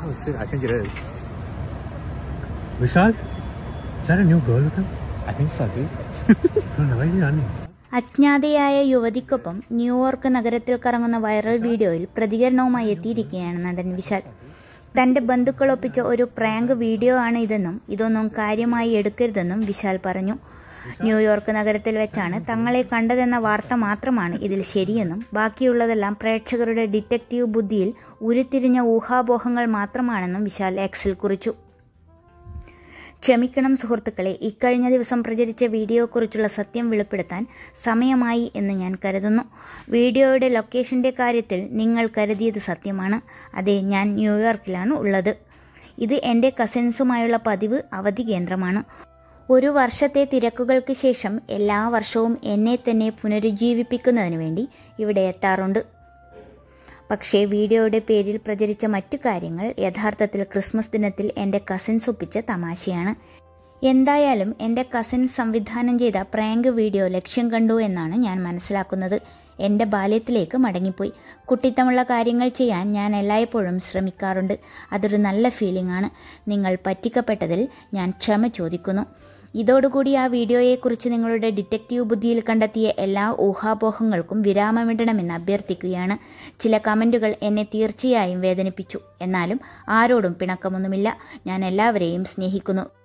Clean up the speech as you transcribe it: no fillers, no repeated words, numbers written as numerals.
Oh shit, I think it is. Vishal? Is that a new girl with him? I think so, dude. No, why is he running? അജ്ഞാതയായ യുവതിക്കൊപ്പം New York നഗരത്തിൽ കറങ്ങുന്ന viral വീഡിയോയിൽ പ്രതികരണവുമായി എത്തിയിരിക്കുകയാണ് നടൻ വിശാൽ. തന്റെ ബന്ധുക്കളൊപ്പിച്ച ഒരു പ്രാങ്ക് വീഡിയോ ആണ് ഇതെന്നും ഇതൊന്നും കാര്യമായി എടുക്കരുതെന്നും വിശാൽ പറഞ്ഞു. ന്യൂയോർക്ക് നഗരത്തിൽ വെച്ചാണ് തങ്ങളെ കണ്ടതെന്ന വാർത്ത മാത്രമാണ് ഇതിൽ ശരിയെന്നും ബാക്കിയുള്ളതെല്ലാം പ്രേക്ഷകരുടെ ഡിറ്റക്റ്റീവ് ബുദ്ധിയിൽ ഉരുത്തിരിഞ്ഞ ഊഹാപോഹങ്ങൾ മാത്രമാണെന്നും വിശാൽ എക്സിൽ കുറിച്ചു. ക്ഷമിക്കണം സുഹൃത്തുക്കളെ, ഇക്കഴിഞ്ഞ ദിവസം പ്രചരിച്ച വീഡിയോയെക്കുറിച്ചുള്ള സത്യം വെളിപ്പെടുത്താൻ സമയമായി എന്ന് ഞാൻ കരുതുന്നു. വീഡിയോയുടെ ലൊക്കേഷന്റെ കാര്യത്തിൽ നിങ്ങൾ കരുതിയത് സത്യമാണ്. അതെ, ഞാൻ ന്യൂയോർക്കിലാണ് ഉള്ളത്. ഇത് എൻ്റെ കസിൻസുമായുള്ള പതിവ് അവധി കേന്ദ്രമാണ്. ഒരു വർഷത്തെ തിരക്കുകൾക്ക് ശേഷം എല്ലാ വർഷവും എന്നെ തന്നെ പുനരുജ്ജീവിപ്പിക്കുന്നതിന് വേണ്ടി ഇവിടെ എത്താറുണ്ട്. പക്ഷേ വീഡിയോയുടെ പേരിൽ പ്രചരിച്ച മറ്റു കാര്യങ്ങൾ യഥാർത്ഥത്തിൽ ക്രിസ്മസ് ദിനത്തിൽ എൻ്റെ കസിൻസ് ഒപ്പിച്ച തമാശയാണ്. എന്തായാലും എൻ്റെ കസിൻസ് സംവിധാനം ചെയ്ത പ്രാങ്ക് വീഡിയോ ലക്ഷ്യം കണ്ടു എന്നാണ് ഞാൻ മനസ്സിലാക്കുന്നത്. എൻ്റെ ബാല്യത്തിലേക്ക് മടങ്ങിപ്പോയി. കുട്ടിത്തമുള്ള കാര്യങ്ങൾ ചെയ്യാൻ ഞാൻ എല്ലായ്പ്പോഴും ശ്രമിക്കാറുണ്ട്. അതൊരു നല്ല ഫീലിംഗ് ആണ്. നിങ്ങൾ പറ്റിക്കപ്പെട്ടതിൽ ഞാൻ ക്ഷമ ചോദിക്കുന്നു. ഇതോടുകൂടി ആ വീഡിയോയെക്കുറിച്ച് നിങ്ങളുടെ ഡിറ്റക്റ്റീവ് ബുദ്ധിയിൽ കണ്ടെത്തിയ എല്ലാ ഊഹാപോഹങ്ങൾക്കും വിരാമമിടണമെന്ന് അഭ്യർത്ഥിക്കുകയാണ്. ചില കമൻറ്റുകൾ എന്നെ തീർച്ചയായും വേദനിപ്പിച്ചു. എന്നാലും ആരോടും പിണക്കമൊന്നുമില്ല. ഞാൻ എല്ലാവരെയും സ്നേഹിക്കുന്നു.